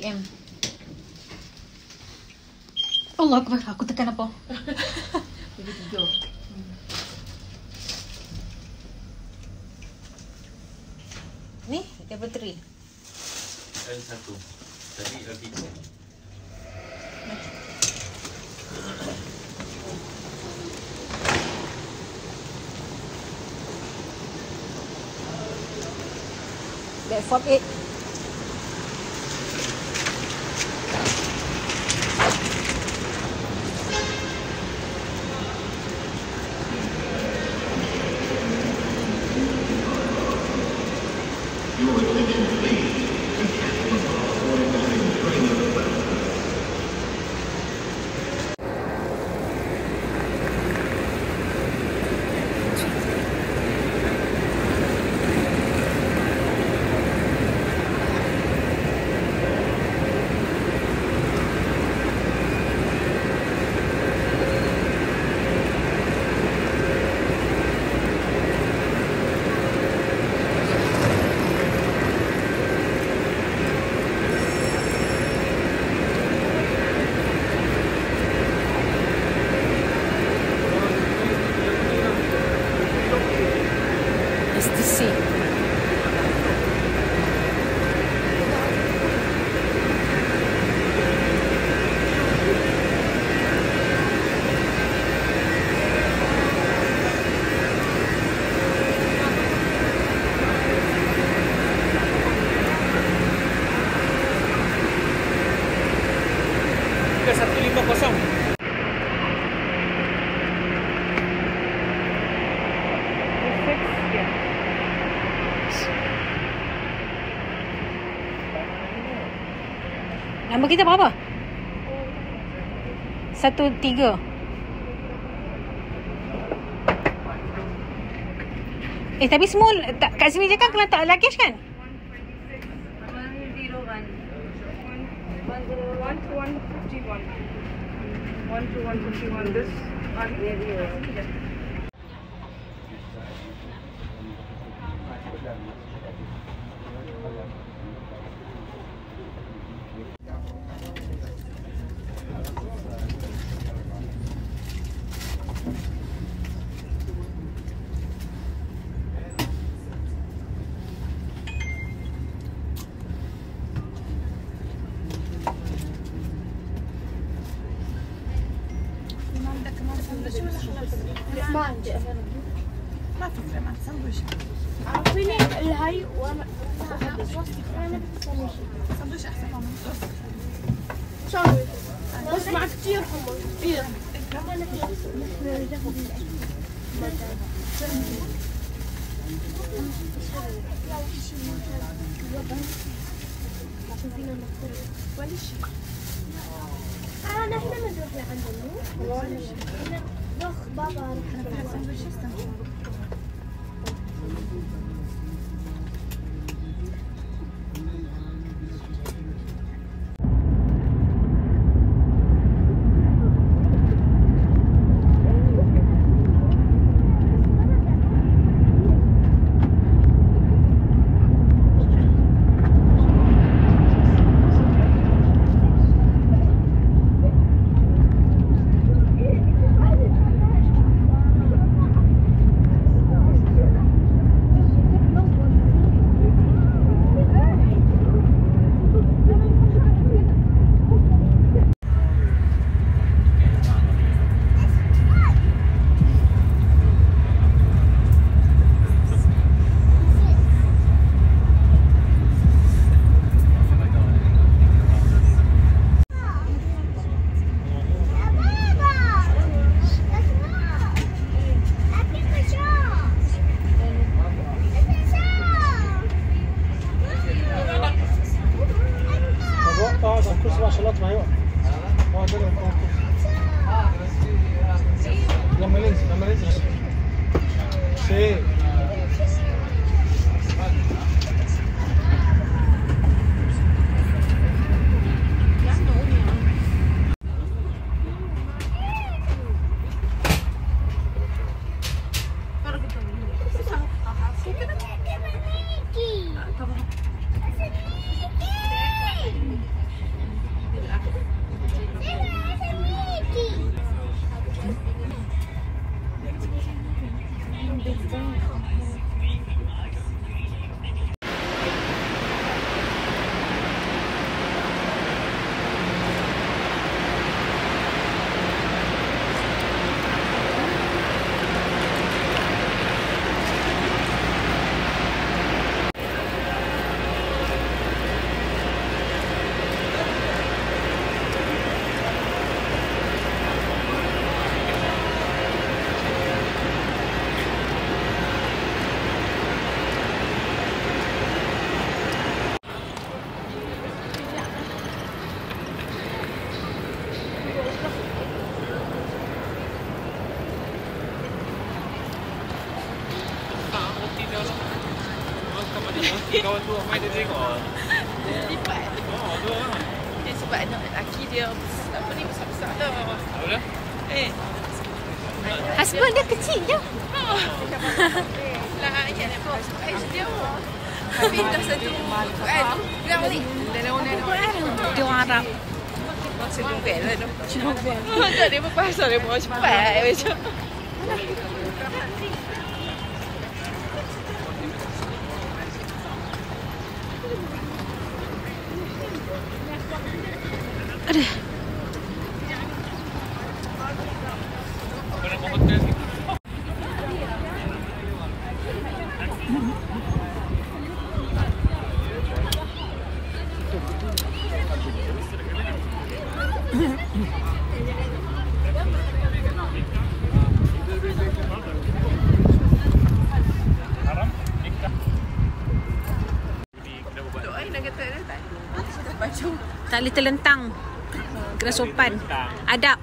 PM. Allah Akbar, aku tekan apa? Jadi 3. Ni level 3. L1. Tadi L3. That's 48. STC. Ke 150. Nama kita apa? 13. Tapi semua kat sini je kan kena letak luggage kan? 101. 1 to 151. 1 to 151. This ما في كمان سندويش. عارفيني الهي وانا سندويش احسن من سوي بس مع كتير حمص كتير. ولا شيء. انا احنا نروح لعند النور نخ بابا رح سندويش Kawan tu ramai dia tengok. Lipat. Oh, tu lah. Dia sebab anak lelaki dia apa ni besar-besar dah. Tahu dah? Husband dia kecil je. Lah, ya nak bawa surprise dia. Habis dah satu kan. Bilang balik. Dia orang Arab. Macam novel lah tu. Tak dia berpasal dia bawa cepat macam. Aduh. Kau nak buat hotel ni? Haram? Nikah? Doa nak kata dia tak. Sudah baju. Tak boleh terlentang. Kena sopan. Adab.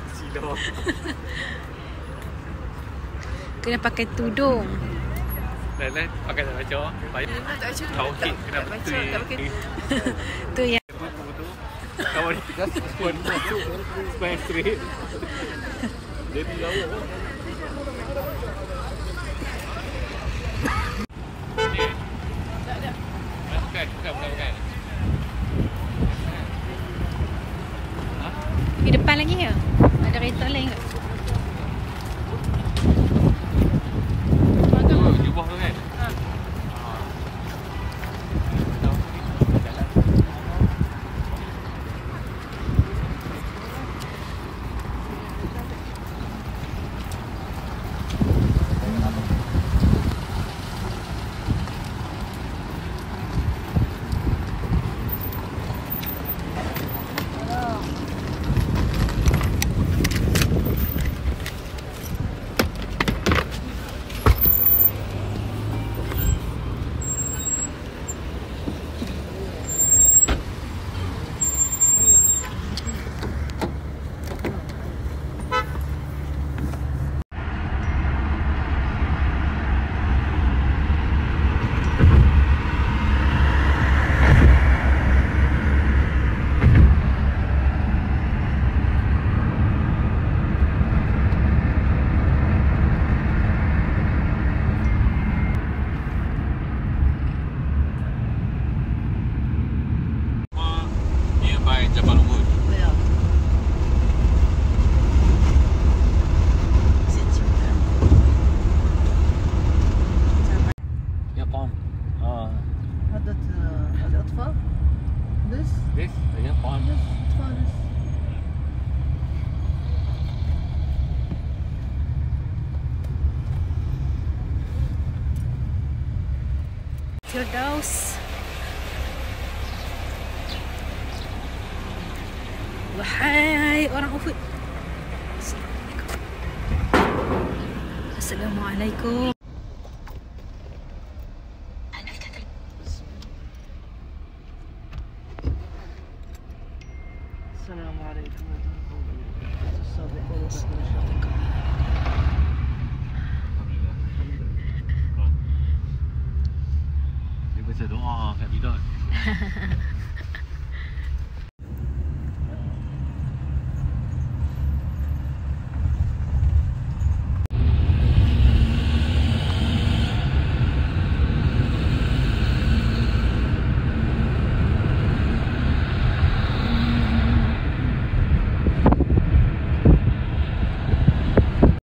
Kena pakai tudung. Lain-lain pakai tak baca. Memang tak baca. Tauhid kena tak baca. betul. Tak pakai. Tu yang Betul-betul. Kawan dia puan masuk. Spine straight. Jadi jauh. Ni. Tak ada. Bukan. di depan lagi ya. Ada kereta lain ke? Tu jubah tu kan? Ha. Nearby Jabal Uhud. Ya qam. هذا الأطفال this This ya qam. أطفال this Firdaus. Wahai orang Uhud. Assalamualaikum. السلام عليكم ورحمة الله وبركاته.